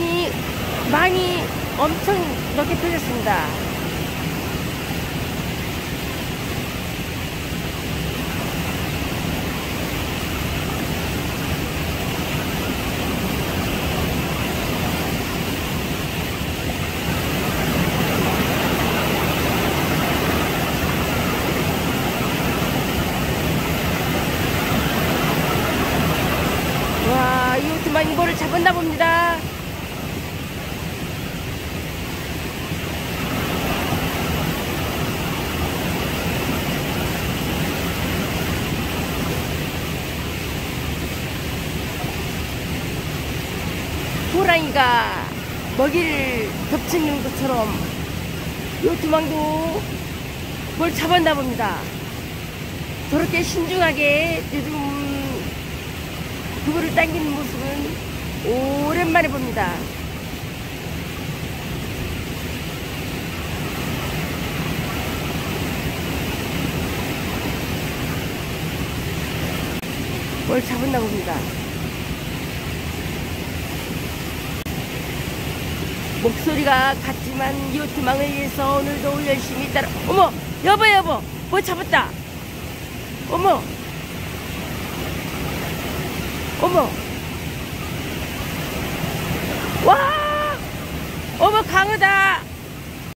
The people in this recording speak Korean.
바람이 많이 엄청 넓게 펴졌습니다. 와, 이 오토바이 이거를 잡았나 봅니다. 호랑이가 먹이를 덮치는 것처럼 이 오토망도 뭘 잡았나 봅니다. 저렇게 신중하게 요즘 그거를 당기는 모습은 오랜만에 봅니다. 뭘 잡았나 봅니다. 목소리가 같지만 이 오토망을 위해서 오늘도 열심히 따라. 어머, 여보, 뭐 잡았다. 어머, 와, 어머, 강하다.